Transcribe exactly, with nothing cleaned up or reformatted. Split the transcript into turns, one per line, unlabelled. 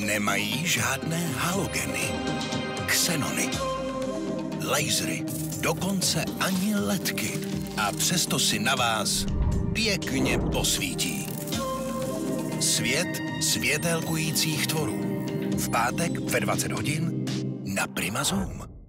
Nemají žádné halogeny, xenony, lasery, dokonce ani ledky. A přesto si na vás pěkně posvítí. Svět světelkujících tvorů. V pátek ve dvacet hodin na Prima Zoom.